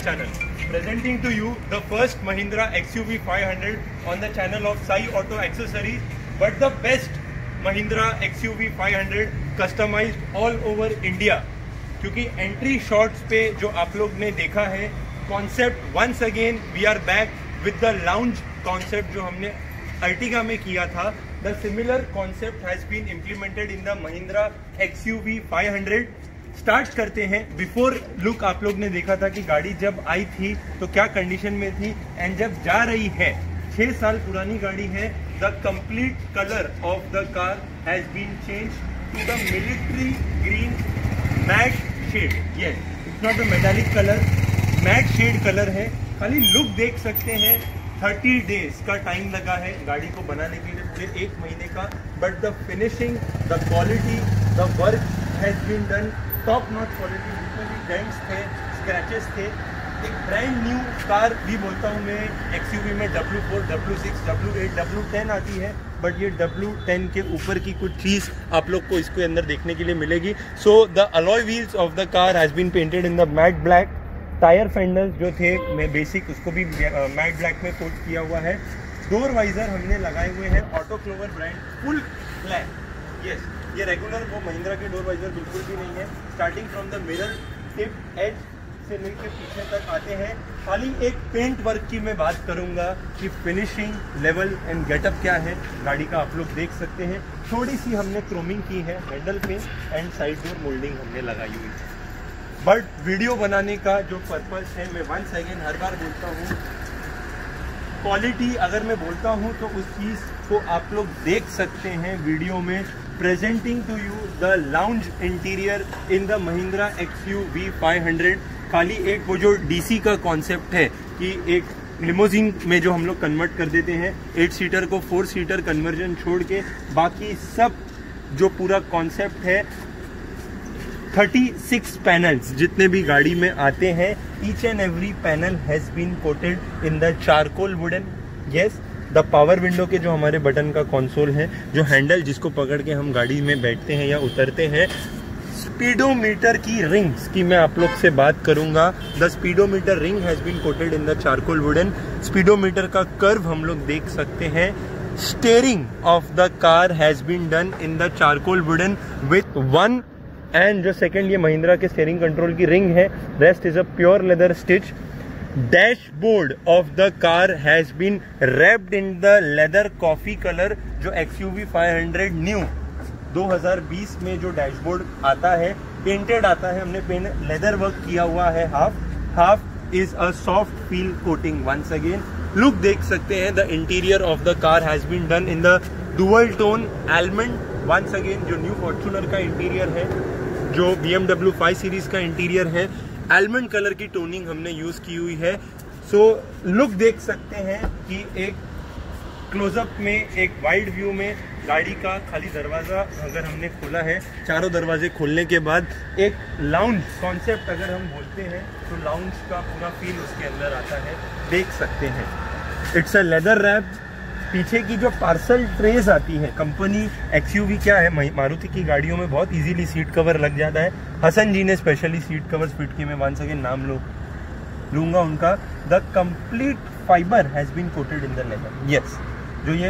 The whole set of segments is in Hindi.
channel. Presenting to you the first Mahindra XUV 500 on the channel of Sai Auto Accessories, but the best Mahindra XUV 500 customized all over India. क्योंकि एंट्री शॉट्स पे जो आप लोग ने देखा है concept, once again we are back with the lounge concept जो हमने अर्टिगा में किया था. The similar concept has been implemented in the Mahindra XUV 500. Start करते हैं. बिफोर लुक आप लोग ने देखा था कि गाड़ी जब आई थी तो क्या कंडीशन में थी, एंड जब जा रही है 6 साल पुरानी गाड़ी है. The complete colour of the car has been change to the military green matte shade. Yes, it's not a metallic colour, matte shade colour है. खाली लुक देख सकते हैं. 30 डेज का टाइम लगा है गाड़ी को बनाने के लिए, पूरे 1 महीने का. But the finishing, the quality, the work has been done top notch quality. जितने भी डेंट्स थे, स्क्रैचेस थे, एक ब्रांड न्यू कार भी बोलता हूँ मैं. XUV में W4, W6, W8, W10 आती है, बट ये W10 के ऊपर की कुछ चीज़ आप लोग को इसके अंदर देखने के लिए मिलेगी. So the alloy wheels of the car has been painted in the matte black. Tyre fenders जो थे मैं बेसिक उसको भी मैट ब्लैक में कोट किया हुआ है. डोर वाइजर हमने लगाए हुए हैं auto clover brand, full black. Yes, ये रेगुलर वो महिंद्रा के डोर वाइजर बिल्कुल भी नहीं है. Starting from the mirror tip edge से लेकर पीछे तक आते हैं. खाली एक पेंट वर्क की मैं बात करूंगा कि फिनिशिंग लेवल एंड गेटअप क्या है गाड़ी का आप लोग देख सकते हैं. थोड़ी सी हमने क्रोमिंग की है हैंडल पे, एंड साइड डोर मोल्डिंग हमने लगाई हुई है. बट वीडियो बनाने का जो पर्पस है, मैं वंस अगेन हर बार बोलता हूँ, क्वालिटी अगर मैं बोलता हूँ तो उस चीज़ को आप लोग देख सकते हैं वीडियो में. Presenting to you the lounge interior in the Mahindra XUV 500. खाली एक वो जो DC का कॉन्सेप्ट है कि एक लिमोजिन में जो हम लोग कन्वर्ट कर देते हैं 8 सीटर को 4 सीटर कन्वर्जन छोड़ के, बाकी सब जो पूरा कॉन्सेप्ट है 36 पैनल्स जितने भी गाड़ी में आते हैं, each and every panel has been coated in the charcoal wooden. Yes, the power window के जो हमारे बटन का कंसोल है, जो हैंडल जिसको पकड़ के हम गाड़ी में बैठते हैं या उतरते हैं, स्पीडोमीटर की रिंग्स की मैं आप लोग से बात करूंगा. The speedometer ring has been coated in the charcoal wooden. Speedometer का कर्व हम लोग देख सकते हैं. Steering of the car has been done in the charcoal wooden with 1 and जो सेकेंड ये महिंद्रा के स्टीयरिंग कंट्रोल की रिंग है. Rest is a pure leather stitch. Dashboard of the car has been wrapped in the leather coffee colour. जो XUV 500 न्यू 2020 में जो डैशबोर्ड आता है, पेंटेड आता है. हमने लेदर वर्क किया हुआ है. Half is a soft feel coating. Once again look देख सकते हैं. The interior of the car has been done in the dual tone almond. Once again जो न्यू फॉर्च्यूनर का इंटीरियर है, जो BMW 5 सीरीज का इंटीरियर है, आलमंड कलर की टोनिंग हमने यूज की हुई है. सो लुक देख सकते हैं कि एक क्लोजअप में, एक वाइड व्यू में गाड़ी का खाली दरवाज़ा अगर हमने खोला है, चारों दरवाजे खोलने के बाद एक लाउंज कॉन्सेप्ट अगर हम बोलते हैं तो लाउंज का पूरा फील उसके अंदर आता है. देख सकते हैं इट्स अ लेदर रैप. पीछे की जो पार्सल ट्रेस आती है, कंपनी XUV क्या है, मारुति की गाड़ियों में बहुत इजीली सीट कवर लग जाता है. हसन जी ने स्पेशली सीट कवर फिट किए. मैं वंस अगेन नाम लूंगा उनका. The complete fibre has been coated in the leather. Yes, जो ये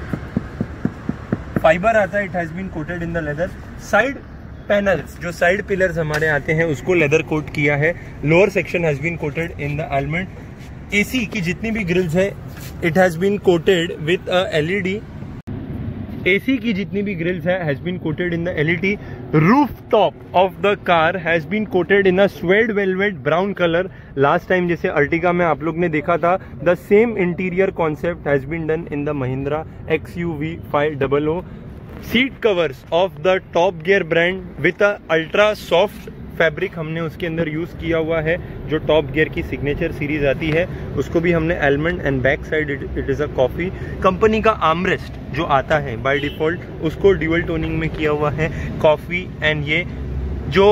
फाइबर आता है, it has been coated in the leather. Side panels, जो साइड पिलर्स हमारे आते हैं, उसको लेदर कोट किया है. Lower section has been coated in the almond. AC की जितनी भी ग्रिल्स है, it has been coated with a LED. AC की जितनी भी ग्रिल्स है has been coated in the LED. Roof top of the car has been coated in a suede velvet brown colour. Last time जैसे अर्टिगा में आप लोग ने देखा था, the same interior concept has been done in the Mahindra XUV 500. Seat covers of the top gear brand with a ultra soft fabric हमने उसके अंदर यूज किया हुआ है. जो टॉप गियर की सिग्नेचर सीरीज आती है उसको भी हमने almond, and back side it is a coffee. Company का आर्मरेस्ट जो आता है बाय डिफॉल्ट, उसको ड्यूअल टोनिंग में किया हुआ है, कॉफी. एंड ये जो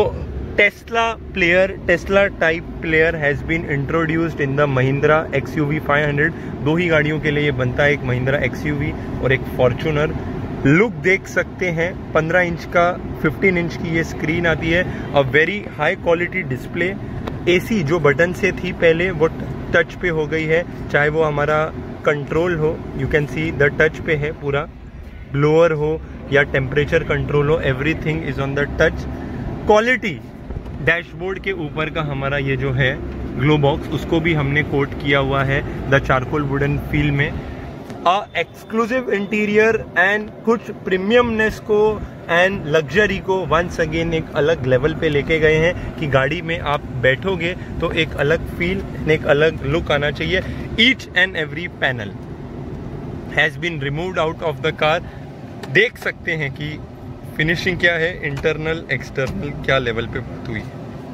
Tesla type player has been introduced in the Mahindra XUV 500. 2 ही गाड़ियों के लिए ये बनता है, एक महिंद्रा XUV और एक फॉर्च्यूनर. लुक देख सकते हैं. 15 इंच का 15 इंच की ये स्क्रीन आती है. A very high quality display. AC जो बटन से थी पहले वो टच पे हो गई है, चाहे वो हमारा कंट्रोल हो, you can see the touch पे है पूरा, ब्लोअर हो या टेम्परेचर कंट्रोल हो, everything is on the touch. Quality dashboard के ऊपर का हमारा ये जो है ग्लो बॉक्स, उसको भी हमने कोट किया हुआ है द चारकोल वुडन फील में। एक्सक्लूसिव इंटीरियर एंड कुछ प्रीमियमनेस को एंड लग्जरी को वंस अगेन एक अलग लेवल पे लेके गए हैं कि गाड़ी में आप बैठोगे तो एक अलग फील, एक अलग लुक आना चाहिए। Each and every panel has been removed out of the car. देख सकते हैं कि फिनिशिंग क्या है, इंटरनल एक्सटर्नल क्या लेवल पे बात हुई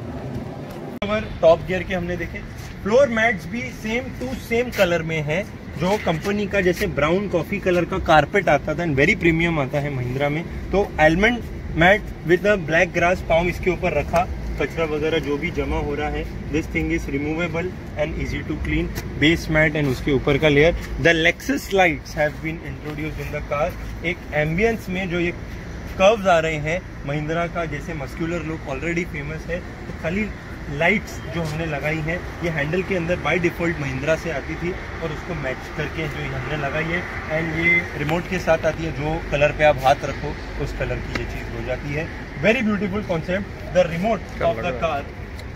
है। टॉप गियर के हमने देखे, फ्लोर मैट्स भी सेम टू सेम कलर में है, जो कंपनी का जैसे ब्राउन कॉफी कलर का कारपेट आता था, वेरी प्रीमियम आता है महिंद्रा में, तो almond mat with the black grass palm इसके ऊपर रखा। कचरा वगैरह जो भी जमा हो रहा है, this thing is removable and easy to clean. Base mat and उसके ऊपर का layer. The Lexus lights have been introduced in the car. एक एम्बियंस में जो ये कर्व्स आ रहे हैं महिंद्रा का, जैसे मस्कुलर लुक ऑलरेडी फेमस है, तो खाली लाइट्स जो हमने लगाई हैं ये हैंडल के अंदर बाय डिफ़ॉल्ट महिंद्रा से आती थी और उसको मैच करके जो हमने लगाई है, एंड ये रिमोट के साथ आती है, जो कलर पे आप हाथ रखो उस कलर की ये चीज़ हो जाती है। Very beautiful concept. The remote of the car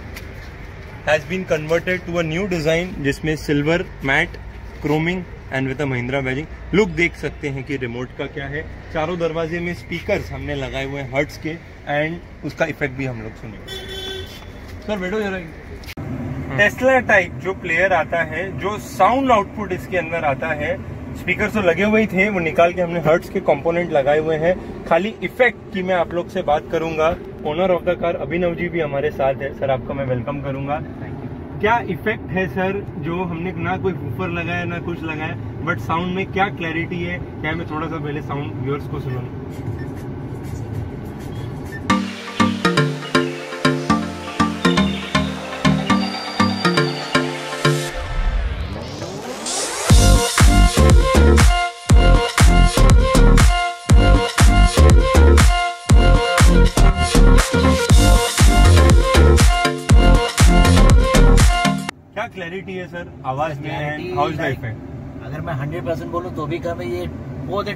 has been converted to a new design जिसमें silver matte chroming and with a Mahindra badging. Look देख सकते हैं कि रिमोट का क्या है। चारों दरवाजे में स्पीकर्स हमने लगाए हुए हैं हर्ट्स के, एंड उसका इफेक्ट भी हम लोग सुनेंगे। सर बैठो जरा। टेस्ला टाइप जो प्लेयर आता है, जो साउंड आउटपुट इसके अंदर आता है, स्पीकर तो लगे हुए ही थे, वो निकाल के हमने हर्ट्स के कंपोनेंट लगाए हुए हैं। खाली इफेक्ट की मैं आप लोग से बात करूंगा। Owner of the car Abhinav ji भी हमारे साथ है। सर आपका मैं वेलकम करूंगा। क्या इफेक्ट है सर, जो हमने ना कोई वूफर लगाया ना कुछ लगाया, बट साउंड में क्या क्लैरिटी है? क्या मैं थोड़ा सा पहले साउंड व्यूअर्स को सुनाऊं? क्लैरिटी है सर आवाज में, हाउ इज द इफेक्ट? अगर मैं 100% बोलूं तो भी कम है। ये बहुत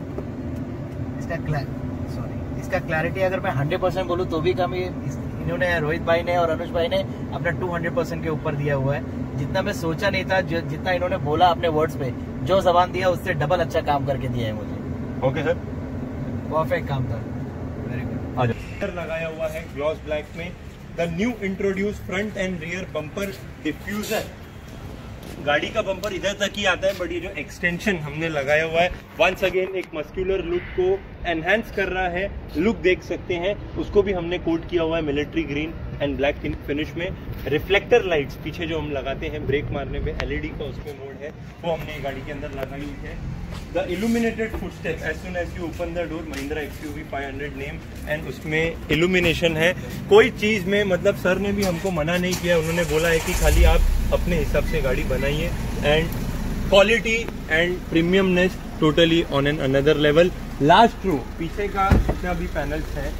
इसका क्लैरिटी अगर मैं 100% बोलूं तो भी कम है। इन्होंने, रोहित भाई ने और अनुज भाई ने अपना 200% के ऊपर दिया हुआ है। जितना मैं सोचा नहीं था, जितना इन्होंने बोला अपने वर्ड्स पे, जो जबान दिया उससे डबल अच्छा काम करके दिया है मुझे। ओके सर, परफेक्ट काम था, वेरी गुड। लगाया हुआ है ग्लॉस ब्लैक में। The new introduce front and rear bumper diffuser. गाड़ी का बम्पर इधर तक ही आता है, बट ये जो एक्सटेंशन हमने लगाया हुआ है वंस अगेन एक मस्कुलर लुक को एनहांस कर रहा है। लुक देख सकते हैं, उसको भी हमने कोट किया हुआ है military green and black finish में। रिफ्लेक्टर लाइट्स पीछे जो हम लगाते हैं ब्रेक मारने पे, एलईडी का उसमें मोड है, वो हमने गाड़ी के अंदर लगाई हुई है। The illuminated footstep as soon as you open the door, Mahindra XUV 500 name, and उसमें इल्यूमिनेशन है। कोई चीज़ में मतलब सर ने भी हमको मना नहीं किया, उन्होंने बोला है कि खाली आप अपने हिसाब से गाड़ी बनाइए, and quality and premiumness totally on an another level. Last row पीछे का जितना भी पैनल्स है,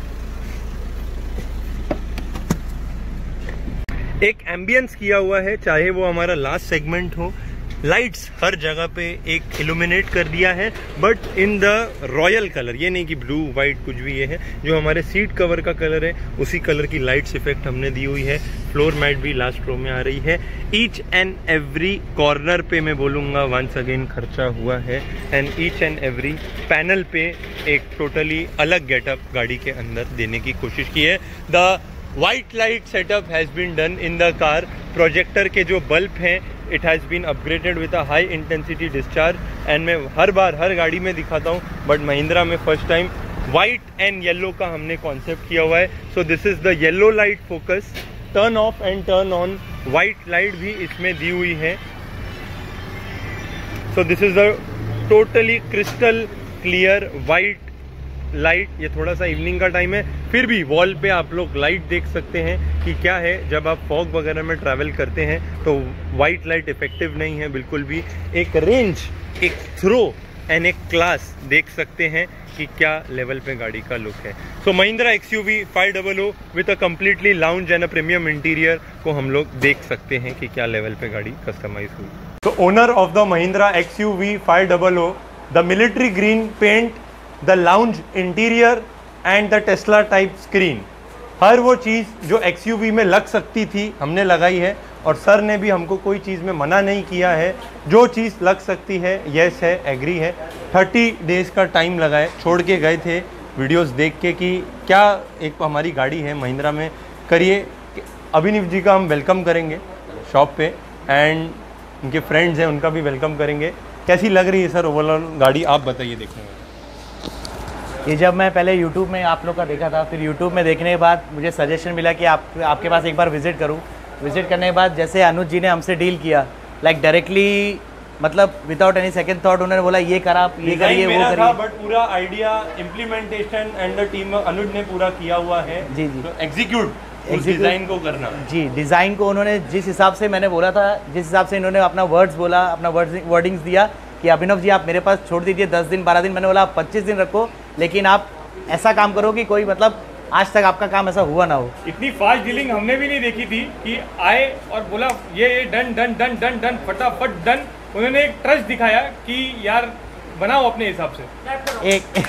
एक एम्बियंस किया हुआ है, चाहे वो हमारा लास्ट सेगमेंट हो। लाइट्स हर जगह पे एक इल्यूमिनेट कर दिया है, but in the royal colour. ये नहीं कि ब्लू वाइट कुछ भी, ये है जो हमारे सीट कवर का कलर है उसी कलर की लाइट्स इफेक्ट हमने दी हुई है। फ्लोर मैट भी लास्ट रो में आ रही है। ईच एंड एवरी कॉर्नर पे मैं बोलूँगा वंस अगेन खर्चा हुआ है, and each and every panel पे एक टोटली अलग गेटअप गाड़ी के अंदर देने की कोशिश की है। The white light setup has been done in the car. Projector के जो बल्ब हैं, it has been upgraded with a high intensity discharge, and मैं हर बार हर गाड़ी में दिखाता हूँ, बट महिंद्रा में first time white and yellow का हमने कॉन्सेप्ट किया हुआ है। So this is the yellow light focus. Turn off and turn on white light भी इसमें दी हुई है। So this is the totally crystal clear white light. ये थोड़ा सा इवनिंग का टाइम है, फिर भी वॉल पे आप लोग लाइट देख सकते हैं कि क्या है। जब आप फॉग वगैरह में ट्रैवल करते हैं तो वाइट लाइट इफेक्टिव नहीं है बिल्कुल भी। एक रेंज, एक थ्रो एंड एक क्लास देख सकते हैं कि क्या लेवल पे गाड़ी का लुक है। So Mahindra XUV 500 with a completely lounge and a premium interior को हम लोग देख सकते हैं कि क्या लेवल पे गाड़ी कस्टमाइज हुई। तो owner of the Mahindra XUV 500, the military green paint, the lounge interior and the Tesla type screen, हर वो चीज़ जो XUV में लग सकती थी हमने लगाई है, और सर ने भी हमको कोई चीज़ में मना नहीं किया है। जो चीज़ लग सकती है यस है, एग्री है। 30 डेज़ का टाइम लगाए, छोड़ के गए थे वीडियोस देख के कि क्या एक हमारी गाड़ी है महिंद्रा में करिए। अभिनव जी का हम वेलकम करेंगे शॉप पे, एंड उनके फ्रेंड्स हैं उनका भी वेलकम करेंगे। कैसी लग रही है सर ओवरऑल गाड़ी, आप बताइए देखने में। ये जब मैं पहले YouTube में आप लोग का देखा था, फिर YouTube में देखने के बाद मुझे सजेशन मिला कि आपके पास एक बार विज़िट करूं। विज़िट करने के बाद जैसे अनुज जी ने हमसे डील किया, लाइक डायरेक्टली, मतलब विदाउट एनी सेकंड थॉट उन्होंने बोला ये करा, ये करिए, वो करिए। बट पूरा idea, implementation and the team Anuj ने पूरा किया हुआ है। जी जी, तो एग्जीक्यूट डिज़ाइन को करना। जी, डिज़ाइन को उन्होंने जिस हिसाब से मैंने बोला था, जिस हिसाब से इन्होंने अपना वर्ड्स बोला, अपना वर्डिंग्स दिया कि अभिनव जी आप मेरे पास छोड़ दीजिए 10 दिन 12 दिन, मैंने बोला आप 25 दिन रखो, लेकिन आप ऐसा काम करो कि कोई मतलब आज तक आपका काम ऐसा हुआ ना हो। इतनी फास्ट डीलिंग हमने भी नहीं देखी थी कि आए और बोला ये done done done done done फटाफट डन। उन्होंने एक ट्रस्ट दिखाया कि यार बनाओ अपने हिसाब से।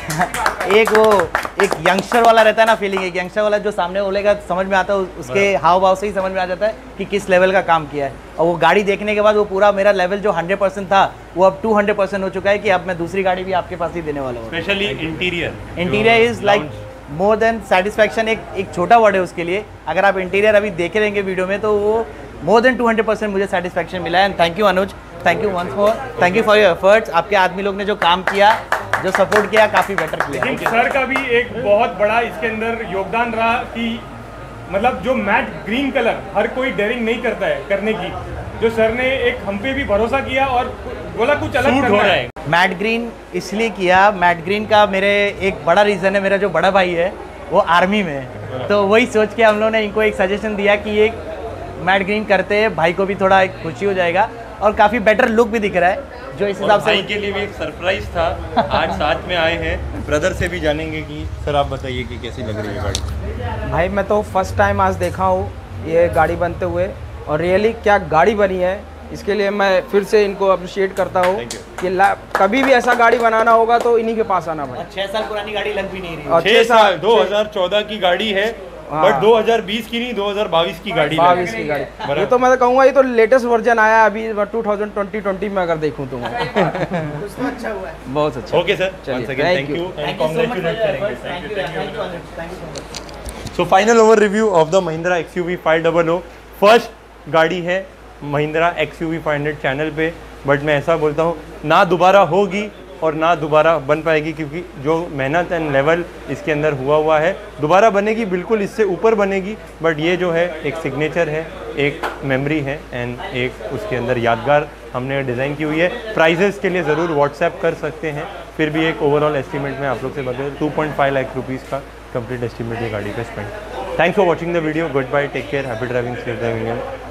एक यंगस्टर वाला रहता है ना फीलिंग, एक यंगस्टर वाला जो सामने बोलेगा समझ में आता है, उसके हाव भाव से ही समझ में आ जाता है कि किस लेवल का काम किया है। और वो गाड़ी देखने के बाद वो पूरा मेरा लेवल जो 100% था वो अब 200% हो चुका है कि अब मैं दूसरी गाड़ी भी आपके पास ही देने वाला हूँ। Specially interior is like more than satisfaction. एक छोटा वर्ड है उसके लिए। अगर आप इंटीरियर अभी देखे रहेंगे वीडियो में तो वो मोर देन 200% मुझे सेटिस्फैक्शन मिला है। And thank you Anuj, thank you once more, thank you for your efforts. आपके आदमी लोग ने जो काम किया, जो सपोर्ट किया, काफ़ी बेटर किया। लेकिन सर का भी एक बहुत बड़ा इसके अंदर योगदान रहा कि मतलब जो मैट ग्रीन कलर हर कोई डेयरिंग नहीं करता है करने की, जो सर ने एक हम पे भी भरोसा किया और बोला कुछ अलग करना है। मैट ग्रीन इसलिए किया, मैट ग्रीन का मेरे एक बड़ा रीज़न है, मेरा जो बड़ा भाई है वो आर्मी में है, तो वही सोच के हम लोगों ने इनको एक सजेशन दिया कि ये मैट ग्रीन करते हैं, भाई को भी थोड़ा एक खुशी हो जाएगा और काफ़ी बेटर लुक भी दिख रहा है। जो इस हिसाब से भाई के लिए भी एक सरप्राइज था, आज साथ में आए हैं। ब्रदर से भी जानेंगे कि सर आप बताइए कि कैसी लग रही है गाड़ी। भाई मैं तो फर्स्ट टाइम आज देखा हूँ ये गाड़ी बनते हुए, और रियली क्या गाड़ी बनी है, इसके लिए मैं फिर से इनको अप्रिशिएट करता हूँ कि कभी भी ऐसा गाड़ी बनाना होगा तो इन्हीं के पास आना भाई। 6 साल पुरानी गाड़ी लग भी नहीं रही। 6 साल 2014 की गाड़ी है, बट 2020 की नहीं 2022 की गाड़ी। 22 की गाड़ी, ये तो मैं कहूँगा ये तो लेटेस्ट वर्जन आया अभी 2020 में अगर देखूँ तो अच्छा हुआ है, बहुत अच्छा। Okay sir, thank you and congratulate करेंगे। So final over review of the Mahindra XUV 500। First गाड़ी है महिंद्रा XUV 500 चैनल पे, बट मैं ऐसा बोलता हूँ ना दोबारा होगी और ना दोबारा बन पाएगी, क्योंकि जो मेहनत एंड लेवल इसके अंदर हुआ है, दोबारा बनेगी बिल्कुल इससे ऊपर बनेगी, बट ये जो है एक सिग्नेचर है, एक मेमोरी है एंड एक उसके अंदर यादगार हमने डिज़ाइन की हुई है। प्राइजेस के लिए ज़रूर व्हाट्सएप कर सकते हैं, फिर भी एक ओवरऑल एस्टिमेट में आप लोग से बता 2.5 लाख रुपीज़ का कंप्लीट एस्टिमेट है गाड़ी का spend. Thanks for watching the video, goodbye, take care, happy driving, safe driving.